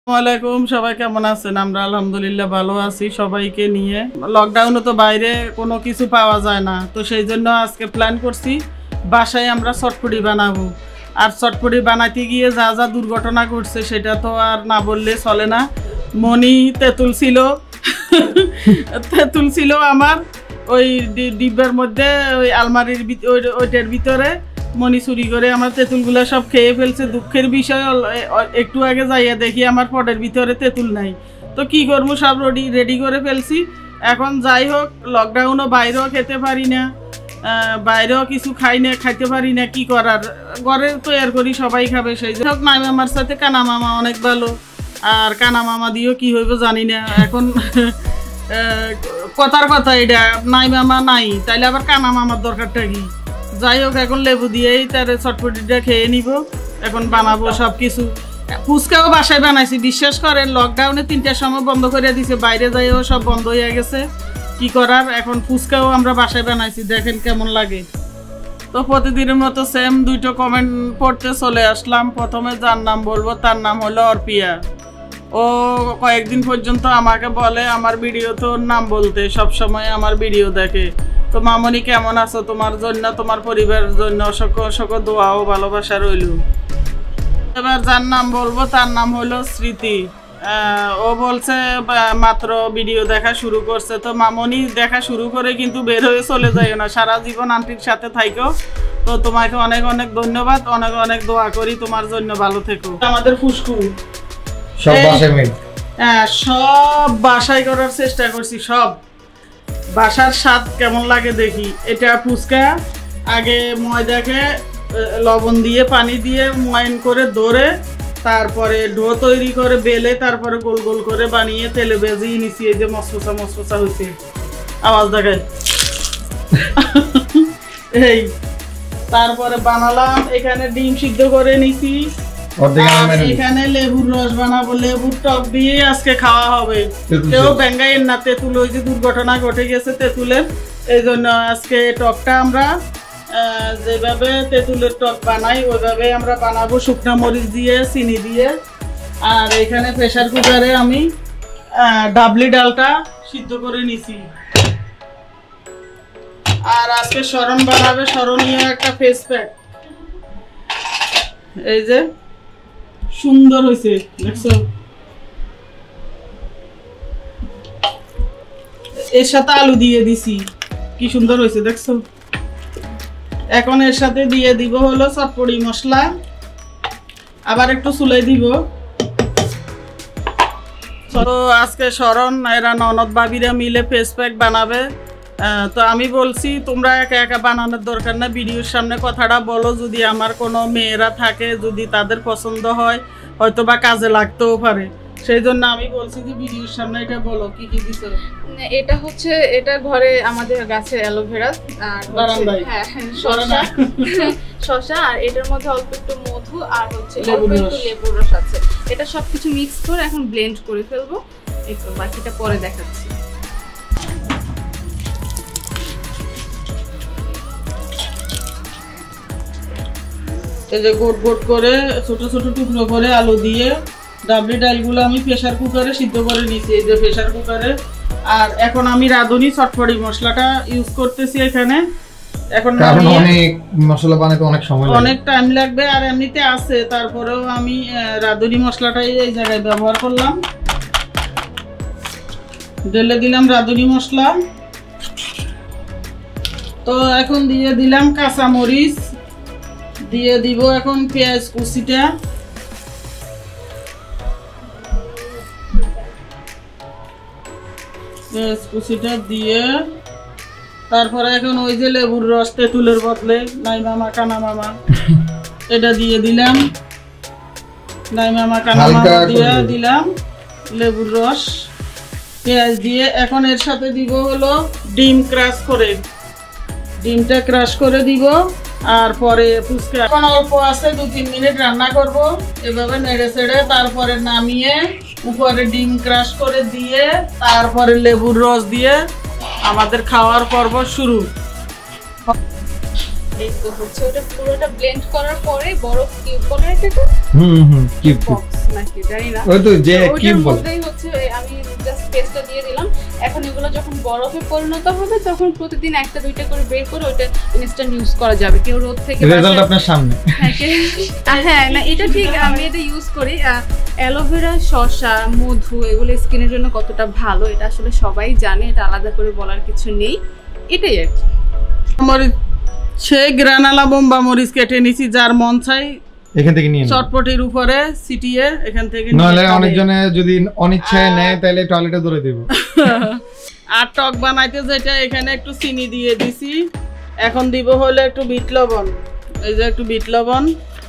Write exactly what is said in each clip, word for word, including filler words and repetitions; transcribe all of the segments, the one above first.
ওয়ালাইকুম, সবাই কেমন আছেন? আমরা আলহামদুলিল্লাহ ভালো আছি সবাইকে নিয়ে। লকডাউনে তো বাইরে কোনো কিছু পাওয়া যায় না, তো সেই জন্য আজকে প্ল্যান করছি বাসায় আমরা চটপটি বানাবো। আর চটপটি বানাইতে গিয়ে যা যা দুর্ঘটনা ঘটছে সেটা তো আর না বললে চলে না। মনি তেঁতুল ছিল তেঁতুল ছিল আমার ওই ডিব্বার মধ্যে, ওই আলমারির ওইটার ভিতরে মনি চুরি করে আমার তেঁতুলগুলো সব খেয়ে ফেলছে। দুঃখের বিষয়, একটু আগে যাইয়া দেখি আমার পটের ভিতরে তেঁতুল নাই। তো কি করবো, সব রেডি রেডি করে ফেলছি। এখন যাই হোক, লকডাউনও বাইরেও খেতে পারি না, বাইরেও কিছু খাই না, খাইতে পারি না, কি করার, ঘরে তৈরি করি সবাই খাবে। সেই হোক, নাই মামার সাথে কানা মামা অনেক ভালো, আর কানা মামা দিয়েও কি হইব জানি না। এখন কথার কথা এটা, নাই মামা নাই, তাইলে আবার কানা মামার দরকারটা কি? যাই হোক, এখন লেবু দিয়েই তার চটপটিটা খেয়ে নিব। এখন বানাবো সব কিছু। ফুচকাও বাসায় বানাইছি, বিশ্বাস করেন। লকডাউনে তিনটার সময় বন্ধ করে দিছে, বাইরে যাইও সব বন্ধ হয়ে গেছে, কি করার। এখন ফুচকাও আমরা বাসায় বানাইছি, দেখেন কেমন লাগে। তো প্রতিদিনের মতো সেম দুইটো কমেন্ট পড়তে চলে আসলাম। প্রথমে যার নাম বলবো তার নাম হলো অর্পিয়া। ও কয়েকদিন পর্যন্ত আমাকে বলে আমার ভিডিও তো নাম বলতে, সব সময় আমার ভিডিও দেখে। তো মামনি কেমন আছো? তোমার জন্য, তোমার পরিবারের জন্য সকল সকল দোয়া ও ভালোবাসা রইল। এবার যার নাম বলবো তার নাম হলো স্মৃতি। ও বলছে মাত্র ভিডিও দেখা শুরু করছে। তো মামনি দেখা শুরু করে কিন্তু বের হয়ে চলে যায় না, সারা জীবন আন্টির সাথে থাইকো। তো তোমাকে অনেক অনেক ধন্যবাদ, অনেক অনেক দোয়া করি তোমার জন্য, ভালো থেকো। আমাদের ফুসকু সব বাসায়, হ্যাঁ সব বাসায় করার চেষ্টা করছি, সব বাসার স্বাদ কেমন লাগে দেখি। এটা ফুচকা আগে ময়দাকে লবণ দিয়ে পানি দিয়ে ময়ন করে ধরে, তারপরে ডো তৈরি করে বেলে, তারপরে গোল গোল করে বানিয়ে তেলে ভেজিয়ে নিছি। এই যে মশমশা মশমশা হয়েছে, আওয়াজ দেখায় এই। তারপরে বানালাম, এখানে ডিম সিদ্ধ করে নিছি, এখানে লেবুর রস বানাবো, লেবুর টক দিয়ে আজকে খাওয়া হবে। কেউ ব্যাঙ্গাইয়ের না, তেঁতুল ওই যে দুর্ঘটনা ঘটে গেছে তেঁতুলের, এই জন্য আজকে টকটা আমরা যেভাবে তেঁতুলের টক বানাই ওইভাবে আমরা বানাবো, শুকনা মরিচ দিয়ে, চিনি দিয়ে। আর এখানে প্রেসার কুকারে আমি ডাবলি ডালটা সিদ্ধ করে নিছি। আর আজকে শরণ বানাবে, স্মরণীয় একটা ফেস প্যাক। এই যে সুন্দর হয়েছে, দেখছো? এর সাথে আলু দিয়ে দিছি, কি সুন্দর হয়েছে দেখছো? এখন এর সাথে দিয়ে দিব হলো চটপটি মশলা, আবার একটু চুলাই দিব। তো আজকে শরণ এরা ননদ ভাবিরা মিলে ফেস প্যাক বানাবে। তো আমি বলছি তোমরা একা একা বানানোর দরকার না, ভিডিওর সামনে কথাটা বলো, যদি আমার কোনো মেয়েরা থাকে, যদি তাদের পছন্দ হয়, হয়তো বা কাজে লাগতেও পারে। সেই জন্য আমি বলছি যে ভিডিওর সামনে এটা বলো, কি কি দিছো। এটা হচ্ছে, এটা ঘরে আমাদের গাছে অ্যালোভেরা, আর হ্যাঁ শসা শসা আর এটার মধ্যে অল্প একটু মধু আর হচ্ছে অল্প একটু লেবুর রস আছে। এটা সবকিছু মিক্স করে এখন ব্লেন্ড করে ফেলবো, একটু বাকিটা পরে দেখাচ্ছি। এই যে গোট গোট করে ছোট ছোট টুকরো করে আলু দিয়ে ডাবলি ডালগুলো আমি প্রেসার কুকারে সিদ্ধ করে নিয়েছি, এই যে প্রেসার কুকারে। আর এখন আমি রাঁধুনি চটপটি মশলাটা ইউজ করতেছি এখানে। এখন অনেক মশলা বানাতে অনেক সময় লাগে, অনেক টাইম লাগবে, আর এমনিতে আছে, তারপরেও আমি রাঁধুনি মশলাটাই এই জায়গায় ব্যবহার করলাম। ঢেলে দিলাম রাঁধুনি মশলা। তো এখন দিয়ে দিলাম কাঁচা মরিচ, দিয়ে দিব এখন পেঁয়াজ কুচিটা, পেঁয়াজ কুচিটা দিয়ে তারপরে এখন ওই যে লেবুর রস, তেঁতুলের বদলে নাই মামা কানা মামা, এটা দিয়ে দিলাম। নাই মামা কানা মামা দিয়ে দিলাম লেবুর রস, পেঁয়াজ দিয়ে। এখন এর সাথে দিব হলো ডিম ক্রাশ করে, ডিমটা ক্রাশ করে দিব। আর পরে ফুচকা এখন অল্প আছে, দু তিন মিনিট রান্না করব এভাবে নেড়ে চেড়ে, তারপরে নামিয়ে উপরে ডিম ক্রাশ করে দিয়ে, তারপরে লেবুর রস দিয়ে আমাদের খাওয়ার পর্ব শুরু। এই তো হচ্ছে, ওটা পুরোটা ব্লেন্ড করার পরে বরফ কিউব করে রেখে হুম হুম কিপ বক্স নাকি জানি না ওই তো যে ওটার কিপ বল মধ্যেই হচ্ছে আমি জাস্ট পেস্টটা দিয়ে দিলাম। এখন এগুলো যখন বরফে পরিণত হবে তখন প্রতিদিন একটা দুইটা করে বের করে ওটা ইনস্ট্যান্ট ইউজ করা যাবে। কেউ রোদ থেকে রেজাল্ট আপনার সামনে। হ্যাঁ হ্যাঁ না এটা ঠিক, আমি এটা ইউজ করি। অ্যালোভেরা, শসা, মধু এগুলো স্কিনের জন্য কতটা ভালো এটা আসলে সবাই জানে, এটা আলাদা করে বলার কিছু নেই, এটাই আর কি। মরিচ সেই গ্রানালা বোম্বা মরিচ কেটে নিছি, যার মন চাই এখান থেকে নিয়ে চটপটির উপরে সিটিয়ে এখান থেকে নইলে অনেকজনে যদি অনিচ্ছায় নেয় তাহলে টয়লেটে দৌড়ে দেব। আর টক বানাইতে যেটা এখানে একটু চিনি দিয়ে দিছি, এখন দিব হলো একটু বিট লবণ। এই যে একটু বিট লবণ,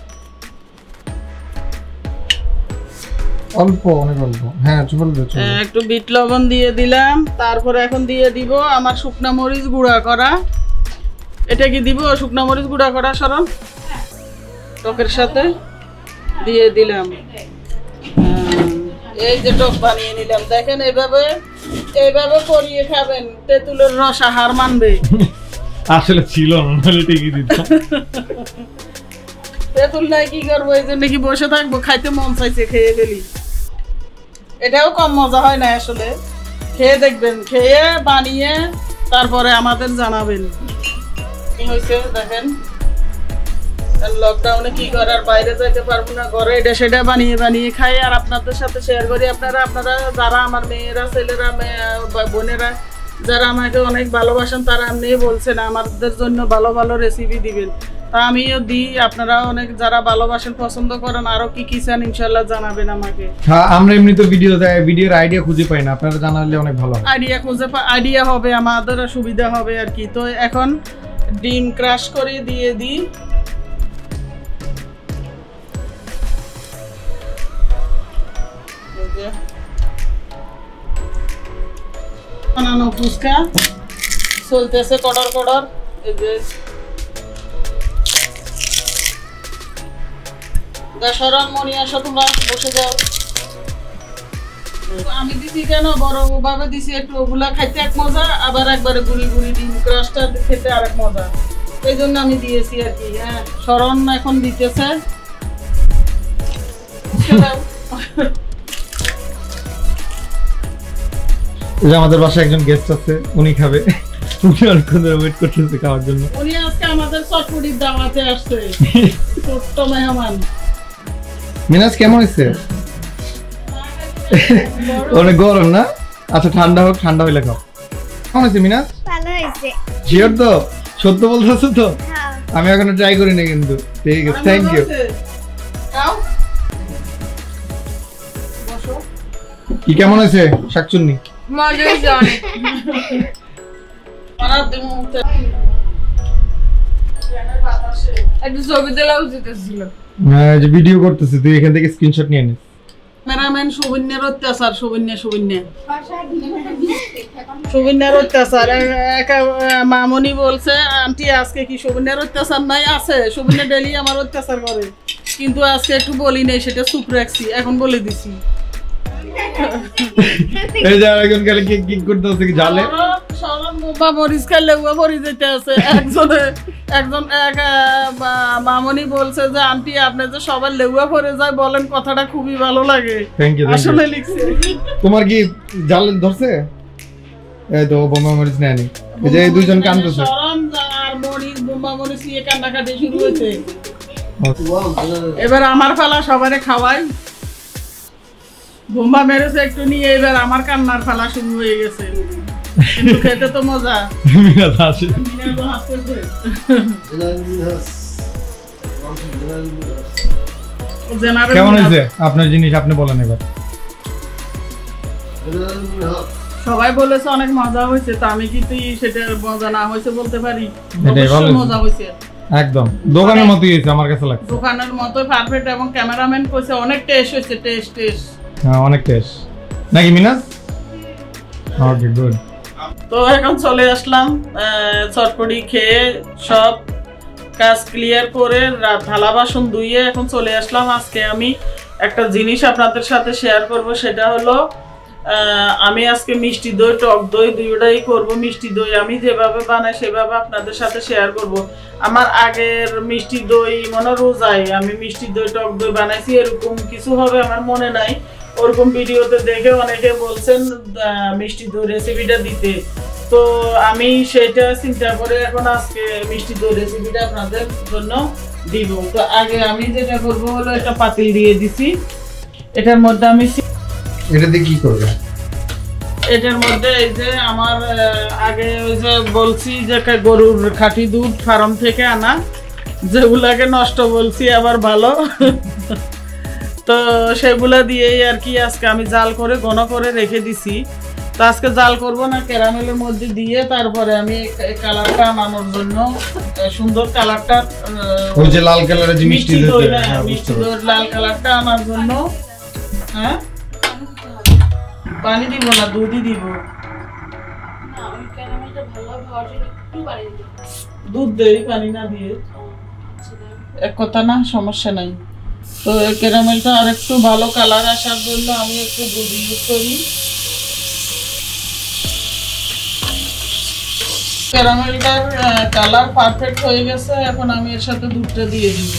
অল্প অনেক অল্প, হ্যাঁ চলবে চলবে। একটু বিট লবণ দিয়ে দিলাম। তারপরে এখন দিয়ে দিব আমার শুকনা মরিচ গুঁড়া করা। এটা কি দিব শুকনা মরিচ গুঁড়া করা সরল টকের সাথে দিয়ে দিলাম। এই যে টক বানিয়ে নিলাম, দেখেন এইভাবে এইভাবে করিয়ে খাবেন, তেঁতুলের রস হার মানবে। আসলে ছিল না, নাহলে ঠিকই দিতাম। তেঁতুল নাই কি করবো, এই জন্য কি বসে থাকবো, খাইতে মন চাইছে খেয়ে ফেলি। এটাও কম মজা হয় না আসলে, খেয়ে দেখবেন, খেয়ে বানিয়ে তারপরে আমাদের জানাবেন কি হয়েছে। দেখেন লকডাউনে কি করার, বাইরে যাইতে পারবো না, ঘরে এটা সেটা বানিয়ে বানিয়ে খাই আর আপনাদের সাথে শেয়ার করি। আপনারা আপনারা যারা আমার মেয়েরা, ছেলেরা, বোনেরা যারা আমাকে অনেক ভালোবাসেন তারা এমনি বলছেন আমাদের জন্য ভালো ভালো রেসিপি দিবেন, তা আমিও দিই। আপনারা অনেক যারা ভালোবাসেন, পছন্দ করেন, আরো কি কি চান ইনশাল্লাহ জানাবেন আমাকে। হ্যাঁ আমরা এমনি তো ভিডিও দেয়, ভিডিওর আইডিয়া খুঁজে পাই না, আপনারা জানালে অনেক ভালো হয়। আইডিয়া খুঁজে আইডিয়া হবে, আমাদের সুবিধা হবে আর কি। তো এখন ডিম ক্রাশ করে দিয়ে দিই। বানানো ফুচকা চলতেছে কড়র কড়র। এই যে দশরণ মনি আসো, তোমরা বসে যাও। আমি দিছি কেন বড় ভাবে দিছি, একটু ওগুলা খাইতে এক মজা, আবার একবারে গুড়ি গুড়ি ডিম ক্রাশটা খেতে আরেক মজা, এই জন্য আমি দিয়েছি আর কি। হ্যাঁ শরণ এখন দিতেছে। আমাদের বাসায় একজন গেস্ট আছে, উনি খাবে, উনি অনেকক্ষণ ধরে ওয়েট করতেছে খাওয়ার জন্য। উনি আজকে আমাদের চটপটির দাওয়াতে আসছে, ছোট্ট মেহমান। মিনাজ কেমন হয়েছে? অনেক গরম না? আচ্ছা ঠান্ডা হোক, ঠান্ডা হইলে খাও। কেমন হয়েছে মিনাজ? ভালো হয়েছে। শিওর তো? সত্য বলতেছো তো? হ্যাঁ। আমি এখনো ট্রাই করিনি কিন্তু। ঠিক আছে, থ্যাংক ইউ। কি কেমন হয়েছে শাকচুন্নি? মজা হয়েছে অনেক। একটু ছবি তোলা উচিত ছিল। হ্যাঁ যে ভিডিও করতেছি, তুই এখান থেকে স্ক্রিনশট নিয়ে নিস। ক্যামেরাম্যান সুবন্যার অত্যাচার, সুবন্যা সুবন্যা সুবন্যার অত্যাচার। মামনি বলছে আন্টি আজকে কি সুবন্যার অত্যাচার নাই? আছে, সুবন্যা ডেলি আমার অত্যাচার করে, কিন্তু আজকে একটু বলি নাই, সেটা চুপ রাখছি, এখন বলে দিছি। এই যে আরেকজন খালি কি কি করতেছে কি জালে সরম বোবা মরিচ খাইলে উয়া পড়ে যেতে আছে। একজনে একজন এক মামনি বলছে যে আন্টি আপনি যে সবার লেউয়া পড়ে যায় বলেন, কথাটা খুবই ভালো লাগে। Thank you. আসলে লিখছে। তোমার কি জাল ধরছে? এই তো বোমা মরিচ নেয়নি, এই যে এই দুইজন কাঁদতেছে। সরম আর মরিচ বোমা মরিচ নিয়ে কান্নাকাটি শুরু হয়েছে। এবার আমার ফালা সবারে খাওয়াই, বোমা মেরেছে একটু নিয়ে, এবার আমার কান্নার ফালা শুরু হয়ে গেছে, কিন্তু খেতে তো মজা। কেমন হয়েছে আপনার জিনিস, আপনি বলেন এবার। সবাই বলেছে অনেক মজা হয়েছে, তো আমি কি তুই সেটা মজা না হয়েছে বলতে পারি? মজা হয়েছে একদম দোকানের মতোই হয়েছে আমার কাছে লাগছে, দোকানের মতোই পারফেক্ট। এবং ক্যামেরাম্যান কইছে অনেক টেস্ট হয়েছে, টেস্ট টেস্ট হ্যাঁ অনেক টেস্ট নাকি মিনাজ? Okay good. তো এখন চলে আসলাম চটপটি খেয়ে সব কাজ ক্লিয়ার করে থালা বাসন ধুইয়ে এখন চলে আসলাম। আজকে আমি একটা জিনিস আপনাদের সাথে শেয়ার করব, সেটা হলো আমি আজকে মিষ্টি দই টক দই দুইটাই করব। মিষ্টি দই আমি যেভাবে বানাই সেভাবে আপনাদের সাথে শেয়ার করব। আমার আগের মিষ্টি দই মনে রোজায় আমি মিষ্টি দই টক দই বানাইছি, এরকম কিছু হবে আমার মনে নাই। ওরকম ভিডিওতে দেখে অনেকে বলছেন মিষ্টি দই রেসিপিটা দিতে, তো আমি সেটা চিন্তা করে এখন আজকে মিষ্টি দই রেসিপিটা আপনাদের জন্য দিব। তো আগে আমি যেটা করব হলো একটা পাতিল দিয়ে দিছি, এটার মধ্যে আমি এটা দিয়ে কি করবে? এটার মধ্যে এই যে আমার আগে ওই যে বলছি যে গরুর খাঁটি দুধ ফার্ম থেকে আনা, যেগুলাকে নষ্ট বলছি আবার ভালো, তো সেগুলা দিয়েই আর কি আজকে আমি জাল করে ঘন করে রেখে দিছি। তো আজকে জাল করব না, ক্যারামেলের মধ্যে দিয়ে তারপরে আমি কালারটা আনানোর জন্য সুন্দর কালারটা ওই যে লাল কালারের যে মিষ্টি দই, হ্যাঁ মিষ্টি দই লাল কালারটা আনার জন্য। হ্যাঁ পানি দিব না, দুধই দিব। দুধ দেই পানি না দিয়ে, এক কথা না, সমস্যা নাই। তো এই ক্যারামেলটা আর একটু ভালো কালার আসার জন্য আমি একটু দুধ ইউজ করি। ক্যারামেলটার কালার পারফেক্ট হয়ে গেছে, এখন আমি এর সাথে দুধটা দিয়ে দিব।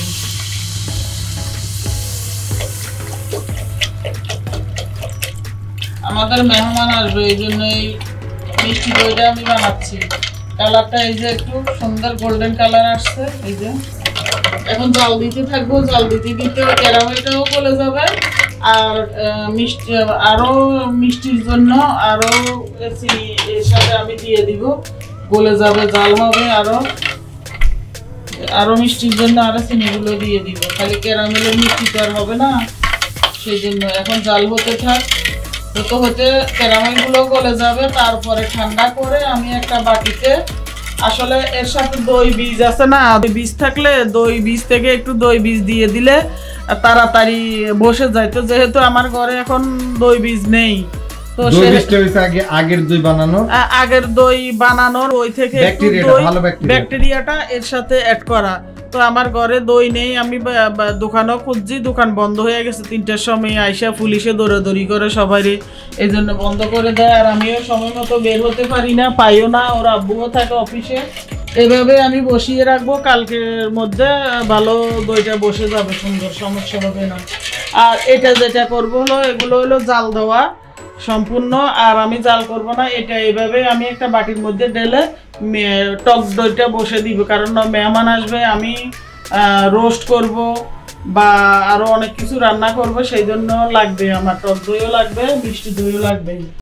আমাদের মেহমান আসবে, এই জন্য এই মিষ্টি দইটা আমি বানাচ্ছি। কালারটা এই যে একটু সুন্দর গোল্ডেন কালার আসছে, এই যে এখন জাল দিতে থাকবো। জাল দিতে দিতে ক্যারামেলটাও গলে যাবে, আর মিষ্টি আরো মিষ্টির জন্য আরো চিনি এর সাথে আমি দিয়ে দিব, গলে যাবে, জাল হবে আরো। আরো মিষ্টির জন্য আরো চিনিগুলো দিয়ে দিব, খালি ক্যারামেলের মিষ্টি তো আর হবে না, সেই জন্য এখন জাল হতে থাক। হতে হতে ক্যারামেলগুলো গলে যাবে, তারপরে ঠান্ডা করে আমি একটা বাটিতে, আসলে এর সাথে দই বীজ আছে না, বীজ থাকলে দই বীজ থেকে একটু দই বীজ দিয়ে দিলে তাড়াতাড়ি বসে যায়। তো যেহেতু আমার ঘরে এখন দই বীজ নেই, তো দই বীজটা হইছে আগে আগের দই বানানো, আগের দই বানানোর ওই থেকে ব্যাকটেরিয়াটা এর সাথে অ্যাড করা। তো আমার ঘরে দই নেই, আমি দোকানও খুঁজছি, দোকান বন্ধ হয়ে গেছে। তিনটার সময় আইসা পুলিশে দৌড়াদৌড়ি করে সবাই, এই জন্য বন্ধ করে দেয়। আর আমিও সময় মতো বের হতে পারি না, পাইও না, ওর আব্বুও থাকে অফিসে। এভাবে আমি বসিয়ে রাখবো, কালকের মধ্যে ভালো দইটা বসে যাবে সুন্দর, সমস্যা হবে না। আর এটা যেটা করবো হলো, এগুলো হলো জাল দেওয়া সম্পূর্ণ, আর আমি জাল করব না। এটা এইভাবে আমি একটা বাটির মধ্যে ঢেলে টক দইটা বসে দিব, কারণ মেহমান আসবে, আমি রোস্ট করব বা আরো অনেক কিছু রান্না করব, সেই জন্য লাগবে আমার টক দইও লাগবে, মিষ্টি দইও লাগবে।